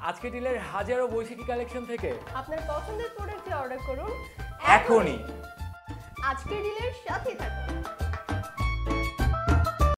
আজকে ডিলের হাজারো বৈশাখী কালেকশন থেকে আপনার পছন্দের প্রোডাক্টটি অর্ডার করুন এখনই। আজকে ডিলের সাথেই থাকুন।